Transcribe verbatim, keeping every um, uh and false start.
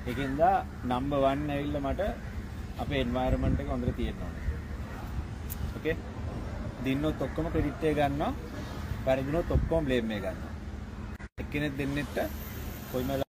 ඒකෙන්ද number වන් ඇවිල්ලා මට අපේ එන්වයරන්මන්ට් එක හොඳට තියෙන්න ඕනේ. ඕකේ? දින්නොත් ඔක්කොම ක්‍රෙඩිට් එක ගන්නවා. වැරදුනොත් ඔක්කොම බ්ලේම් එක ගන්නවා. එක්කෙනෙක් දෙන්නෙක්ට කොයිම